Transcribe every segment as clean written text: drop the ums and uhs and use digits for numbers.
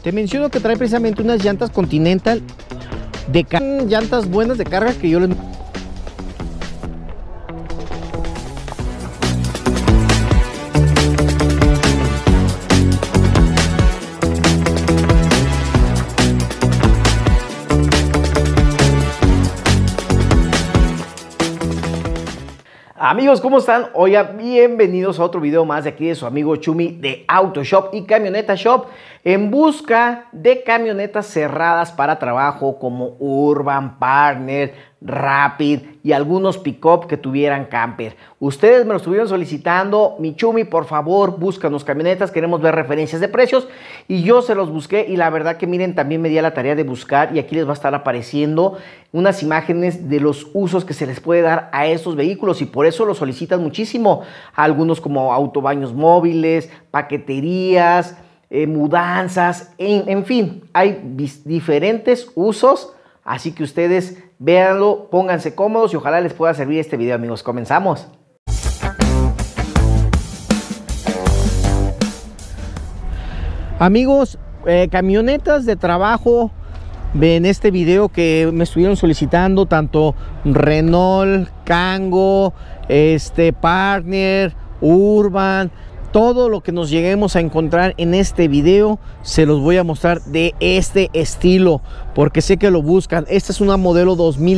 Te menciono que trae precisamente unas llantas Continental de llantas buenas de carga que yo les... Amigos, ¿cómo están? Oiga, bienvenidos a otro video más de aquí de su amigo Chumi de Auto Shop y Camioneta Shop, en busca de camionetas cerradas para trabajo como Urban, Partner, Rapid y algunos pick-up que tuvieran camper. Ustedes me lo estuvieron solicitando, mi Chumi, por favor, búscanos camionetas, queremos ver referencias de precios y yo se los busqué y la verdad que miren, también me di a la tarea de buscar y aquí les va a estar apareciendo unas imágenes de los usos que se les puede dar a estos vehículos y por eso lo solicitan muchísimo. Algunos como autobaños móviles, paqueterías, mudanzas, en fin, hay diferentes usos, así que ustedes véanlo, pónganse cómodos y ojalá les pueda servir este video, amigos. Comenzamos. Amigos, camionetas de trabajo en este video que me estuvieron solicitando, tanto Renault, Kangoo, Partner, Urban, todo lo que nos lleguemos a encontrar en este video se los voy a mostrar de este estilo porque sé que lo buscan. Esta es una modelo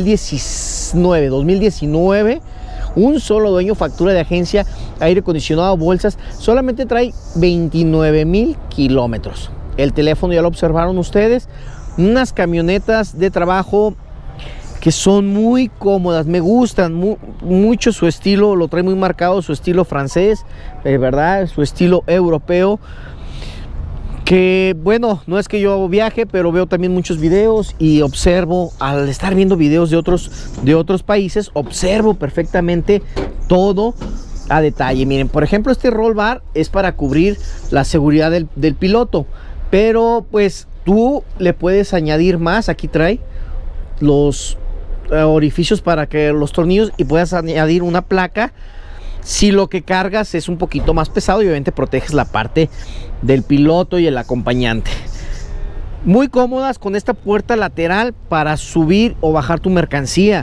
2019, un solo dueño, factura de agencia, aire acondicionado, bolsas, solamente trae 29,000 kilómetros. El teléfono ya lo observaron ustedes. Unas camionetas de trabajo que son muy cómodas, me gustan mucho su estilo, lo trae muy marcado, su estilo francés, ¿verdad? Su estilo europeo, que bueno, no es que yo viaje, pero veo también muchos videos y observo, al estar viendo videos de otros países, observo perfectamente todo a detalle. Miren, por ejemplo, este roll bar es para cubrir la seguridad del piloto, pero pues tú le puedes añadir más. Aquí trae los orificios para que los tornillos y puedas añadir una placa si lo que cargas es un poquito más pesado y obviamente proteges la parte del piloto y el acompañante. Muy cómodas con esta puerta lateral para subir o bajar tu mercancía.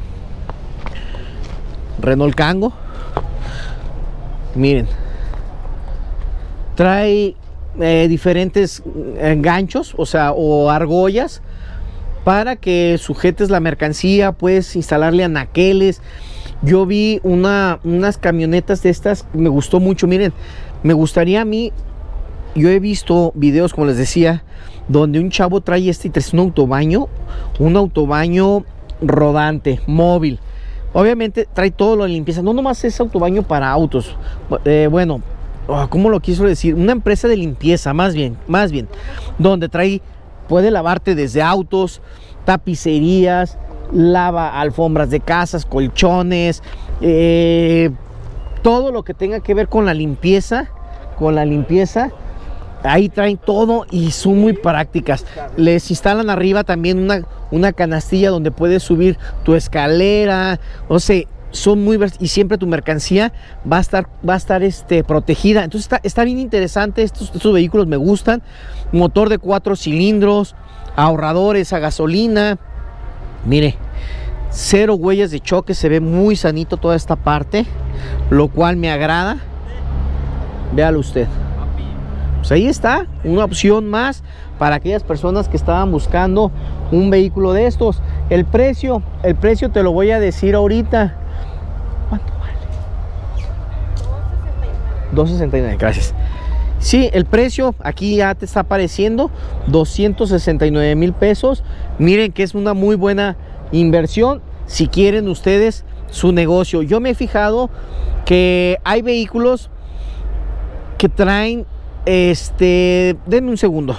Renault Kangoo, miren, trae diferentes ganchos, o argollas para que sujetes la mercancía. Puedes instalarle anaqueles. Yo vi unas camionetas de estas, me gustó mucho. Miren, me gustaría a mí, yo he visto videos, como les decía, donde un chavo trae y trae un autobaño rodante, móvil. Obviamente trae todo lo de limpieza, no nomás es autobaño para autos, bueno, ¿cómo lo quiso decir? Una empresa de limpieza, más bien, donde puede lavarte desde autos, tapicerías, lava alfombras de casas, colchones, todo lo que tenga que ver con la limpieza, ahí traen todo y son muy prácticas. Les instalan arriba también una canastilla donde puedes subir tu escalera, o sea, son muy y siempre tu mercancía va a estar protegida. Entonces está bien interesante. Estos vehículos me gustan. Motor de 4 cilindros, ahorradores a gasolina. Mire, cero huellas de choque, se ve muy sanito toda esta parte, lo cual me agrada. Véalo usted. Pues ahí está, una opción más para aquellas personas que estaban buscando un vehículo de estos. El precio te lo voy a decir ahorita. ¿Cuánto vale? $269, gracias. Sí, el precio aquí ya te está apareciendo, 269,000 pesos. Miren que es una muy buena inversión si quieren ustedes su negocio. Yo me he fijado que hay vehículos que traen, denme un segundo.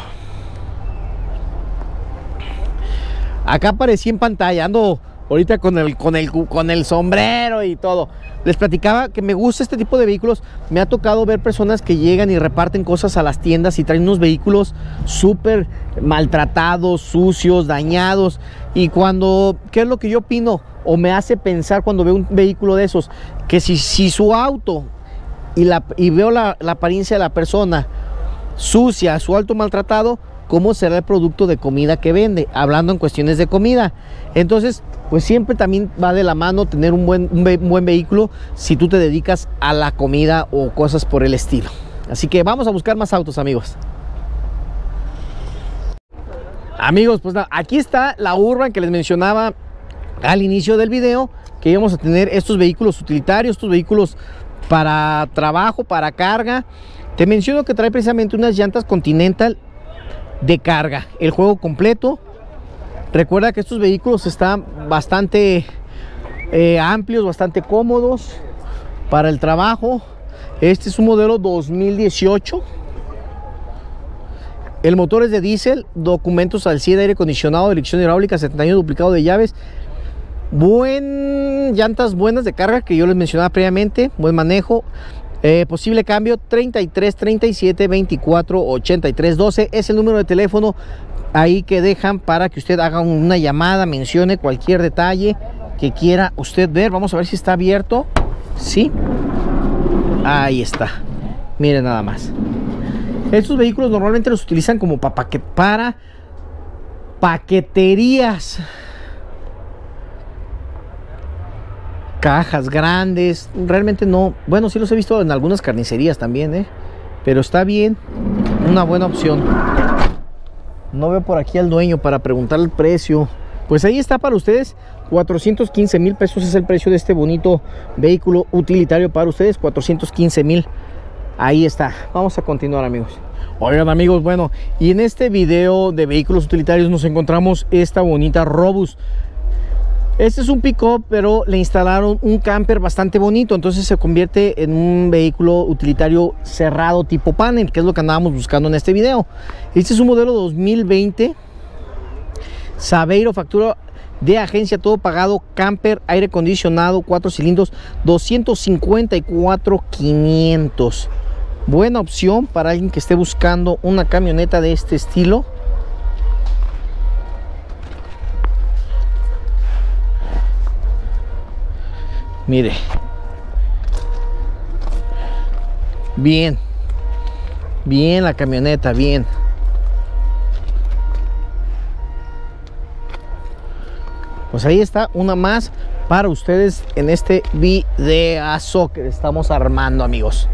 Acá aparecí en pantalla, ando ahorita con el sombrero y todo. Les platicaba que me gusta este tipo de vehículos. Me ha tocado ver personas que llegan y reparten cosas a las tiendas y traen unos vehículos súper maltratados, sucios, dañados. Y ¿qué es lo que yo opino? O me hace pensar cuando veo un vehículo de esos, que si su auto y veo la apariencia de la persona sucia, su auto maltratado, cómo será el producto de comida que vende, hablando en cuestiones de comida. Entonces, pues siempre también va de la mano tener un buen vehículo si tú te dedicas a la comida o cosas por el estilo. Así que vamos a buscar más autos, amigos. Amigos, pues nada, aquí está la Urban que les mencionaba al inicio del video, que íbamos a tener estos vehículos utilitarios, estos vehículos para trabajo, para carga. Te menciono que trae precisamente unas llantas Continental de carga, el juego completo. Recuerda que estos vehículos están bastante amplios, bastante cómodos para el trabajo. Este es un modelo 2018. El motor es de diésel, documentos al 100, aire acondicionado, dirección hidráulica, 71 duplicado de llaves. Llantas buenas de carga que yo les mencionaba previamente, buen manejo. Posible cambio 33 37 24 83 12 es el número de teléfono ahí que dejan para que usted haga una llamada, mencione cualquier detalle que quiera usted ver. Vamos a ver si está abierto. Sí, ahí está. Miren nada más. Estos vehículos normalmente los utilizan como para paqueterías, cajas grandes. Realmente no, bueno, sí los he visto en algunas carnicerías también, pero está bien, una buena opción. No veo por aquí al dueño para preguntar el precio. Pues ahí está para ustedes, 415,000 pesos es el precio de este bonito vehículo utilitario para ustedes, 415,000. Ahí está. Vamos a continuar, amigos. Oigan, amigos, bueno, y en este video de vehículos utilitarios nos encontramos esta bonita Robus. Este es un pick-up, pero le instalaron un camper bastante bonito, entonces se convierte en un vehículo utilitario cerrado tipo panel, que es lo que andábamos buscando en este video. Este es un modelo 2020 Saveiro, factura de agencia, todo pagado, camper, aire acondicionado, 4 cilindros, 254,500. Buena opción para alguien que esté buscando una camioneta de este estilo. Mire, bien la camioneta, bien. Pues ahí está una más para ustedes en este videazo que estamos armando, amigos.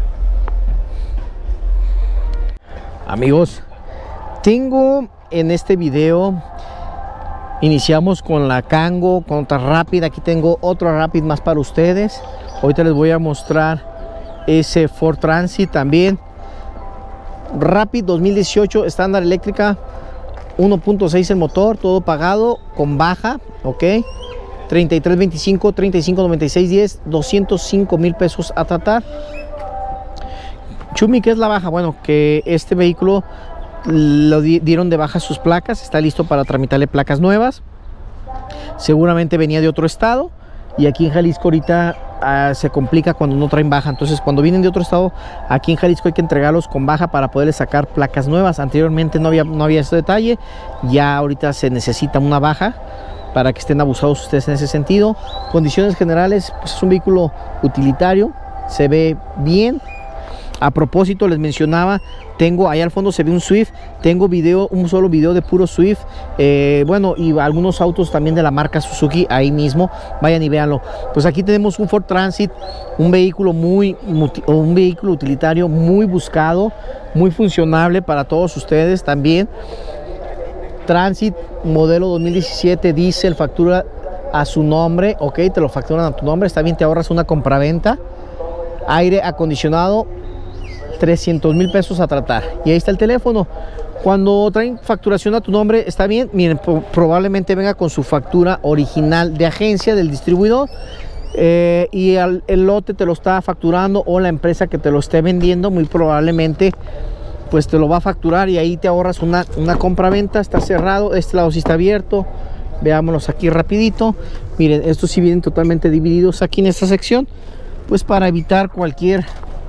Amigos, tengo en este video, iniciamos con la Kangoo, con otra Rapid. Aquí tengo otra Rapid más para ustedes. Ahorita les voy a mostrar ese Ford Transit también. Rapid 2018, estándar eléctrica, 1.6 el motor, todo pagado con baja, ok. 3325, 3596, 10, 205,000 pesos a tratar. Chumi, ¿qué es la baja? Bueno, que este vehículo lo dieron de baja sus placas, está listo para tramitarle placas nuevas. Seguramente venía de otro estado y aquí en Jalisco ahorita se complica cuando no traen baja. Entonces, cuando vienen de otro estado, aquí en Jalisco hay que entregarlos con baja para poderles sacar placas nuevas. Anteriormente no había ese detalle, ya ahorita se necesita una baja para que estén abusados ustedes en ese sentido. Condiciones generales, pues es un vehículo utilitario, se ve bien. A propósito, les mencionaba, tengo ahí al fondo se ve un Swift, tengo un solo video de puro Swift, bueno, y algunos autos también de la marca Suzuki ahí mismo, vayan y véanlo. Pues aquí tenemos un Ford Transit, un vehículo utilitario muy buscado, muy funcionable para todos ustedes también. Transit modelo 2017 diésel, factura a su nombre, ok, te lo facturan a tu nombre, está bien, te ahorras una compraventa. Aire acondicionado, 300,000 pesos a tratar. Y ahí está el teléfono. Cuando traen facturación a tu nombre, está bien. Miren, probablemente venga con su factura original de agencia del distribuidor, y el lote te lo está facturando, o la empresa que te lo esté vendiendo muy probablemente pues te lo va a facturar, y ahí te ahorras una compraventa. Está cerrado, este lado sí está abierto. Veámoslos aquí rapidito. Miren, estos sí vienen totalmente divididos aquí en esta sección, pues para evitar cualquier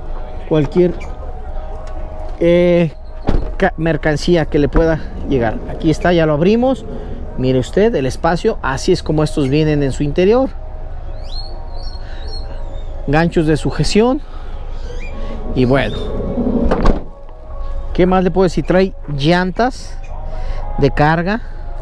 mercancía que le pueda llegar. Aquí está, ya lo abrimos. Mire usted el espacio, así es como estos vienen en su interior. Ganchos de sujeción. Y bueno, ¿qué más le puedo decir? Trae llantas de carga.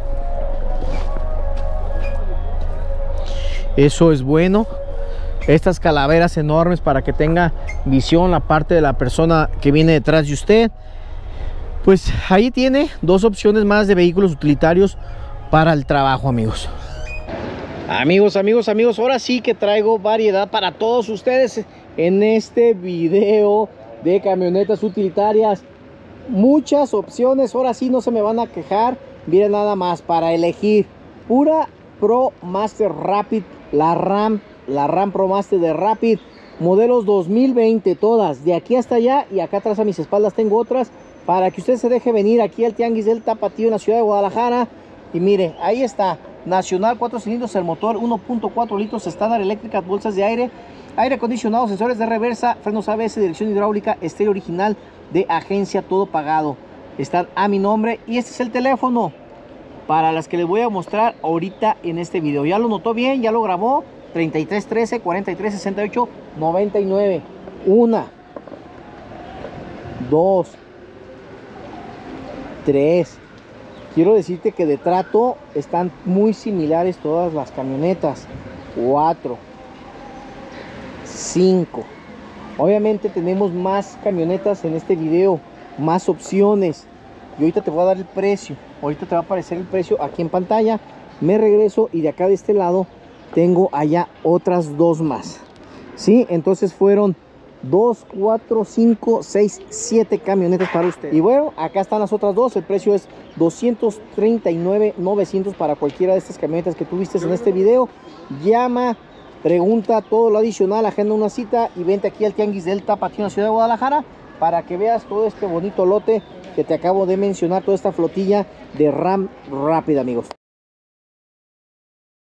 Eso es bueno. Estas calaveras enormes para que tenga visión la parte de la persona que viene detrás de usted. Pues ahí tiene dos opciones más de vehículos utilitarios para el trabajo, amigos. Amigos, ahora sí que traigo variedad para todos ustedes en este video de camionetas utilitarias. Muchas opciones, ahora sí no se me van a quejar. Miren nada más, para elegir pura Pro Master Rapid, la RAM Pro Master de Rapid, modelos 2020 todas, de aquí hasta allá, y acá atrás a mis espaldas tengo otras, para que usted se deje venir aquí al Tianguis del Tapatío en la ciudad de Guadalajara. Y mire, ahí está, Nacional, 4 cilindros, el motor 1.4 litros, estándar, eléctricas, bolsas de aire, aire acondicionado, sensores de reversa, frenos ABS, dirección hidráulica, estéreo original de agencia, todo pagado. Están a mi nombre y este es el teléfono para las que les voy a mostrar ahorita en este video. Ya lo notó bien, ya lo grabó. 3313 4368 99. 1, 2, 3. Quiero decirte que de trato están muy similares todas las camionetas. 4, 5. Obviamente tenemos más camionetas en este video, más opciones. Y ahorita te voy a dar el precio. Ahorita te va a aparecer el precio aquí en pantalla. Me regreso y de acá de este lado tengo allá otras dos más. Sí, entonces fueron 2, 4, 5, 6, 7 camionetas para usted. Y bueno, acá están las otras dos. El precio es $239,900 para cualquiera de estas camionetas que tuviste en este video. Llama, pregunta todo lo adicional, agenda una cita y vente aquí al Tianguis del Tapatío en la ciudad de Guadalajara para que veas todo este bonito lote que te acabo de mencionar, toda esta flotilla de RAM Rapid, amigos.